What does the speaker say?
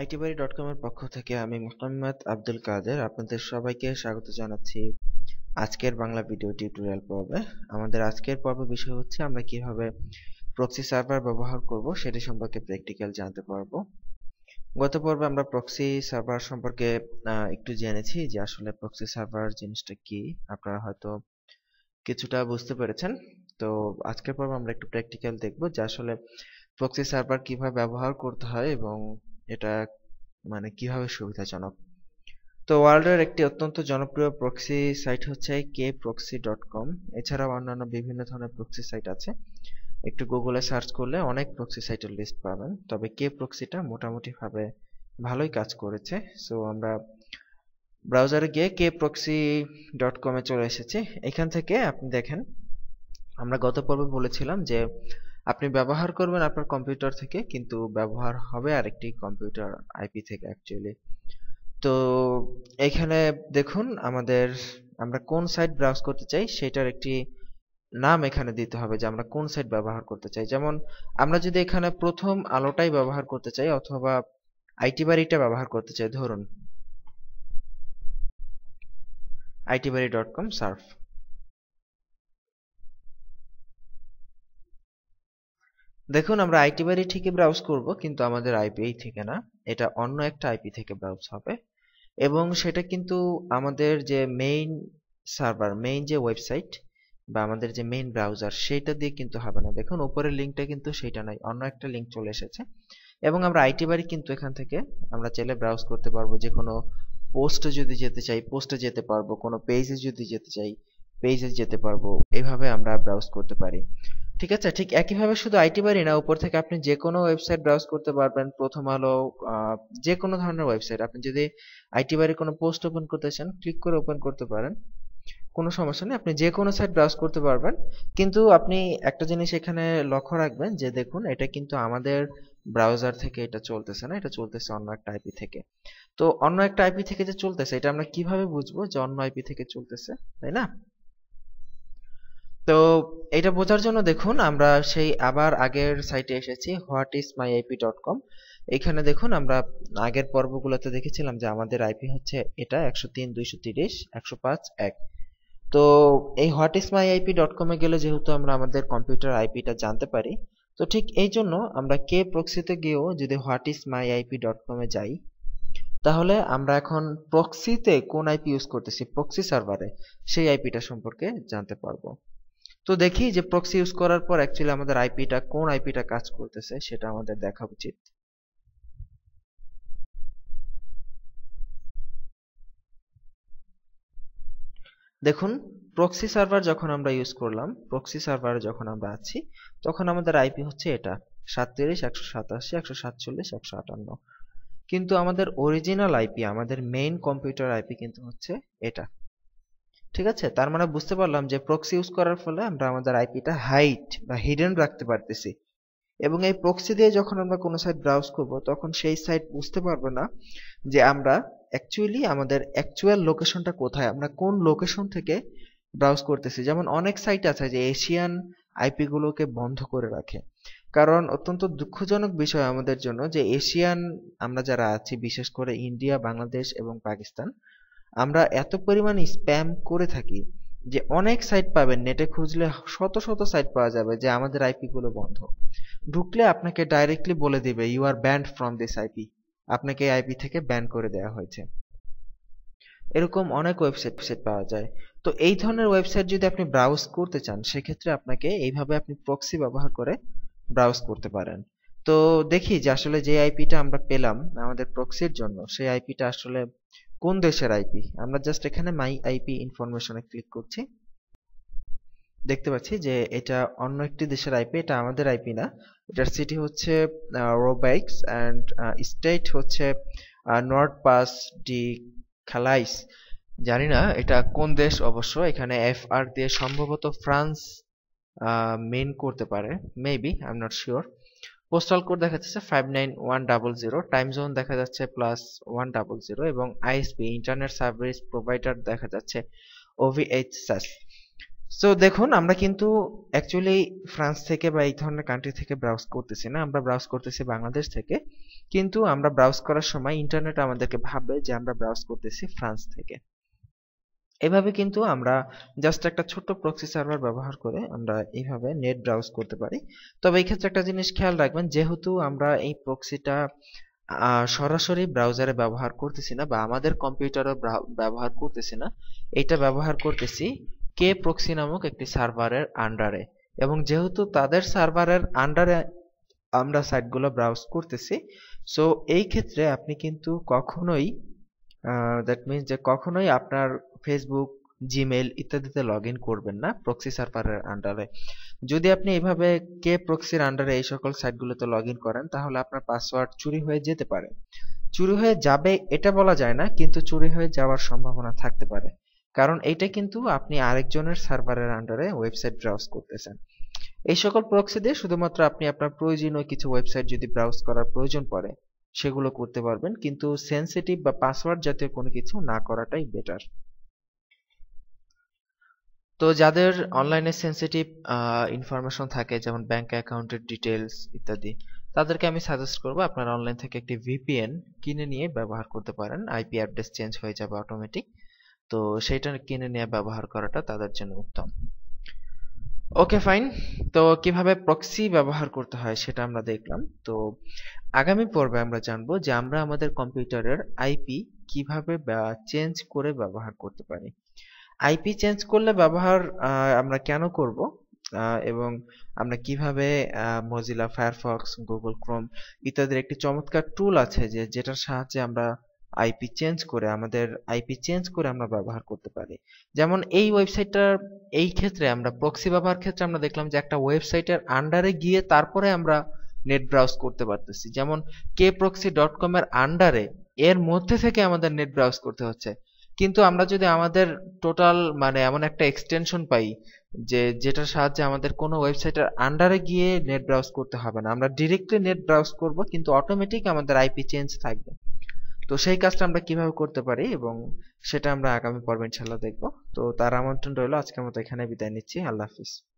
itbari.com এর পক্ষ থেকে আমি মোহাম্মদ আব্দুল কাদের আপনাদের সবাইকে স্বাগত জানাচ্ছি আজকের বাংলা ভিডিও টিউটোরিয়াল পর্বে। আমাদের আজকের পর্বের বিষয় হচ্ছে আমরা কিভাবে প্রক্সি সার্ভার ব্যবহার করব সেটি সম্পর্কে প্র্যাকটিক্যাল জানতে পারবো। গত পর্বে আমরা প্রক্সি সার্ভার সম্পর্কে একটু জেনেছি যে আসলে প্রক্সি সার্ভার জিনিসটা কি, আপনারা হয়তো কিছুটা বুঝতে পেরেছেন। তো আজকের পর্বে আমরা একটু প্র্যাকটিক্যাল দেখব যে আসলে প্রক্সি সার্ভার কিভাবে ব্যবহার করতে হয় এবং এটা কিভাবে সুবিধাজনক। তো ওয়ার্ল্ডের একটি অত্যন্ত জনপ্রিয় প্রক্সি সাইট হচ্ছে kproxy.com। এছাড়াও অন্যান্য বিভিন্ন ধরনের প্রক্সি সাইট আছে, একটু গুগলে সার্চ করলে অনেক প্রক্সি সাইটের লিস্ট পাবেন, তবে kproxy-টা মোটামুটি ভাবে ভালোই কাজ করেছে। সো আমরা ব্রাউজারে গিয়ে kproxy.com এ চলে এসেছি। এখান থেকে আপনি দেখেন, আমরা গত পর্বে বলেছিলাম যে আপনি ব্যবহার করবেন আপনার কম্পিউটার থেকে, কিন্তু ব্যবহার হবে আরেকটি কম্পিউটার আইপি থেকে অ্যাকচুয়ালি। তো এখানে দেখুন আমরা কোন সাইট ব্রাউজ করতে চাই সেটার একটি নাম এখানে দিতে হবে যে আমরা কোন সাইট ব্যবহার করতে চাই। যেমন আমরা যদি এখানে প্রথম আলোটাই ব্যবহার করতে চাই অথবা itbari-টা ব্যবহার করতে চাই, ধরুন itbari.com সার্ফ। দেখুন আমরা itbari ঠিকই ব্রাউজ করব, কিন্তু আমাদের আইপি থেকে না, এটা অন্য একটা আইপি থেকে ব্রাউজ হবে এবং সেটা কিন্তু আমাদের যে মেইন সার্ভার, মেইন যে ওয়েবসাইট বা আমাদের যে মেইন ব্রাউজার সেটা দিয়ে কিন্তু হবে না। দেখুন উপরের লিঙ্কটা কিন্তু সেটা নাই, অন্য একটা লিঙ্ক চলে এসেছে। এবং আমরা itbari কিন্তু এখান থেকে আমরা চাইলে ব্রাউজ করতে পারবো, যে কোনো পোস্টে যদি যেতে চাই পোস্টে যেতে পারবো, কোনো পেজে যদি যেতে চাই পেজে যেতে পারবো, এভাবে আমরা ব্রাউজ করতে পারি। ঠিক আছে, ঠিক একইভাবে শুধু itbari না, উপর থেকে আপনি যে কোনো ওয়েবসাইট ব্রাউজ করতে পারবেন, প্রথম আলো, যে কোনো ধরনের ওয়েবসাইট। আপনি যদি itbari কোনো পোস্ট ওপেন করতে চান ক্লিক করে ওপেন করতে পারেন, কোনো সমস্যা নেই, আপনি যে কোনো সাইট ব্রাউজ করতে পারবেন। কিন্তু আপনি একটা জিনিস এখানে লক্ষ্য রাখবেন যে দেখুন এটা কিন্তু আমাদের ব্রাউজার থেকে এটা চলতেছে না, এটা চলতেছে অন্য একটা আইপি থেকে। তো অন্য একটা আইপি থেকে যে চলতেছে এটা আমরা কিভাবে বুঝবো যে অন্য আইপি থেকে চলতেছে, তাই না? তো এটা বোঝার জন্য দেখুন আমরা সেই আবার আগের সাইটে এসেছি whatismyip.com। এখানে দেখুন আমরা আগের পর্বগুলোতে দেখেছিলাম যে আমাদের আইপি হচ্ছে এটা 103.230.105.1। তো এই whatismyip.com এ গেলে যেহেতু আমরা আমাদের কম্পিউটার আইপিটা জানতে পারি, তো ঠিক এই জন্য আমরা kproxy-তে গিয়েও যদি whatismyip.com এ যাই, তাহলে আমরা এখন প্রক্সিতে কোন আইপি ইউজ করতেছি, প্রক্সি সার্ভারে, সেই আইপিটা সম্পর্কে জানতে পারবো। তো দেখি যে প্রক্সি ইউজ করার পর অ্যাকচুয়ালি আমাদের আইপিটা কোন আইপিটা কাজ করতেছে সেটা আমাদের দেখা উচিত। দেখুন প্রক্সি সার্ভার যখন আমরা ইউজ করলাম, প্রক্সি সার্ভারে যখন আমরা আছি, তখন আমাদের আইপি হচ্ছে এটা 37.187.147.158। কিন্তু আমাদের অরিজিনাল আইপি, আমাদের মেইন কম্পিউটার আইপি কিন্তু হচ্ছে এটা। ঠিক আছে, তার মানে বুঝতে পারলাম যে প্রক্সি ইউজ করার ফলে আমরা আমাদের আইপিটা হাইড বা হিডেন রাখতে পারতেছি। এবং এই প্রক্সি দিয়ে যখন আমরা কোনো সাইট ব্রাউজ করব, তখন সেই সাইট বুঝতে পারবে না যে আমরা অ্যাকচুয়ালি আমাদের অ্যাকচুয়াল লোকেশনটা কোথায়, আমরা কোন লোকেশন থেকে ব্রাউজ করতেছি। যেমন অনেক সাইট আছে যে এশিয়ান আইপি গুলোকে বন্ধ করে রাখে, কারণ অত্যন্ত দুঃখজনক বিষয় আমাদের জন্য যে এশিয়ান আমরা যারা আছি, বিশেষ করে ইন্ডিয়া, বাংলাদেশ এবং পাকিস্তান, আমরা এত পরিমাণ স্প্যাম করে থাকি যে অনেক সাইট পাবেন, নেটে খুঁজলে শত শত সাইট পাওয়া যাবে যে আমাদের আইপি গুলো বন্ধ। ঢুকলে আপনাকে ডাইরেক্টলি বলে দিবে you are banned from this IP, আপনাকে এই আইপি থেকে ব্যান করে দেওয়া হয়েছে। এরকম অনেক ওয়েবসাইট পাওয়া যায়। তো এই ধরনের ওয়েবসাইট যদি আপনি ব্রাউজ করতে চান, সেক্ষেত্রে আপনাকে এইভাবে আপনি প্রক্সি ব্যবহার করে ব্রাউজ করতে পারেন। তো দেখি যে আসলে যে আইপিটা আমরা পেলাম আমাদের প্রক্সির জন্য, সেই আইপিটা আসলে কোন দেশের আইপি। আমরা জাস্ট এখানে মাই আইপি ইনফরমেশনে ক্লিক করছি, দেখতে পাচ্ছি যে এটা অন্য একটি দেশের আইপি, এটা আমাদের আইপি না। এটার সিটি হচ্ছে রোবাইক্স অ্যান্ড স্টেট হচ্ছে নর্থ পাস ডি খালাইস। জানি না এটা কোন দেশ, অবশ্য এখানে FR দিয়ে সম্ভবত ফ্রান্স মেন করতে পারে, maybe, I am not sure. Postal code দেখা যাচ্ছে 59100, টাইম জোন দেখা যাচ্ছে +100 এবং আইএসপি ইন্টারনেট সার্ভিস প্রোভাইডার দেখা যাচ্ছে OVHSAS। সো দেখুন আমরা কিন্তু অ্যাকচুয়ালি ফ্রান্স থেকে বা এই ধরনের কান্ট্রি থেকে ব্রাউজ করতেছি না, আমরা ব্রাউজ করতেছি বাংলাদেশ থেকে। কিন্তু আমরা ব্রাউজ করার সময় ইন্টারনেট আমাদেরকে ভাববে যে আমরা ব্রাউজ করতেছি ফ্রান্স থেকে। এভাবে কিন্তু আমরা জাস্ট একটা ছোট্ট প্রক্সি সার্ভার ব্যবহার করে আমরা এইভাবে নেট ব্রাউজ করতে পারি। তবে এই ক্ষেত্রে একটা জিনিস খেয়াল রাখবেন, যেহেতু আমরা এই প্রক্সিটা সরাসরি ব্রাউজারে ব্যবহার করতেছি না বা আমাদের কম্পিউটারও ব্যবহার করতেছি না, এটা ব্যবহার করতেছি কে প্রক্সি নামক একটি সার্ভারের আন্ডারে। এবং যেহেতু তাদের সার্ভারের আন্ডারে আমরা সাইটগুলো ব্রাউজ করতেছি, সো এই ক্ষেত্রে আপনি কিন্তু কখনোই দ্যাট মিনস যে কখনোই আপনার ফেসবুক, জিমেইল ইত্যাদিতে লগ ইন করবেন না প্রক্সি সার্ভারের আন্ডারে। যদি আপনি এভাবে কে প্রক্সির আন্ডারে এই সকল সাইটগুলোতে লগ ইন করেন, তাহলে আপনার পাসওয়ার্ড চুরি হয়ে যেতে পারে। চুরি হয়ে যাবে এটা বলা যায় না, কিন্তু চুরি হয়ে যাওয়ার সম্ভাবনা থাকতে পারে, কারণ এইটা কিন্তু আপনি আরেকজনের সার্ভারের আন্ডারে ওয়েবসাইট ব্রাউজ করতেছেন। এই সকল প্রক্সি দিয়ে শুধুমাত্র আপনি আপনার প্রয়োজনীয় কিছু ওয়েবসাইট যদি ব্রাউজ করার প্রয়োজন পড়ে সেগুলো করতে পারবেন, কিন্তু সেনসিটিভ বা পাসওয়ার্ড জাতীয় কোনো কিছু না করাটাই বেটার। তো যাদের অনলাইনে সেনসিটিভ ইনফরমেশন থাকে, যেমন ব্যাংক অ্যাকাউন্টের ডিটেলস ইত্যাদি, তাদেরকে আমি সাজেস্ট করবো আপনারা অনলাইন থেকে একটি ভিপিএন কিনে নিয়ে ব্যবহার করতে পারেন। আইপি অ্যাড্রেস চেঞ্জ হয়ে যাবে অটোমেটিক, তো সেইটা কিনে নিয়ে ব্যবহার করাটা তাদের জন্য উত্তম। ওকে ফাইন, তো কিভাবে প্রক্সি ব্যবহার করতে হয় সেটা আমরা দেখলাম। তো আগামী পর্বে আমরা জানবো যে আমরা আমাদের কম্পিউটারের আইপি কিভাবে চেঞ্জ করে ব্যবহার করতে পারি। আইপি চেঞ্জ করলে ব্যবহার আমরা কেন করব, এবং আমরা কিভাবে মজিলা ফায়ারফক্স, গুগল ক্রোম ইত্যাদির একটি চমৎকার টুল আছে যেটার সাহায্যে আমরা আইপি চেঞ্জ করে আমরা ব্যবহার করতে পারি। যেমন এই ওয়েবসাইটটার এই ক্ষেত্রে আমরা প্রক্সি ব্যবহার ক্ষেত্রে আমরা দেখলাম যে একটা ওয়েবসাইটের আন্ডারে গিয়ে তারপরে আমরা নেট ব্রাউজ করতে পারতেছি। যেমন kproxy.com এর আন্ডারে, এর মধ্যে থেকে আমাদের নেট ব্রাউজ করতে হচ্ছে। কিন্তু আমরা যদি আমাদের টোটাল মানে এমন একটা এক্সটেনশন পাই যেটার সাহায্যে আমাদের কোনো ওয়েবসাইটের আন্ডারে গিয়ে নেট ব্রাউজ করতে হবে না, আমরা ডিরেক্টলি নেট ব্রাউজ করব, কিন্তু অটোমেটিক আমাদের আইপি চেঞ্জ থাকবে। তো সেই কাজটা আমরা কিভাবে করতে পারি এবং সেটা আমরা আগামী পর্বে ইনশাআল্লাহ দেখব। তো তার আমন্ত্রণ রইল। আজকের মতো এখানে বিদায় নিচ্ছি। আল্লাহ হাফিজ।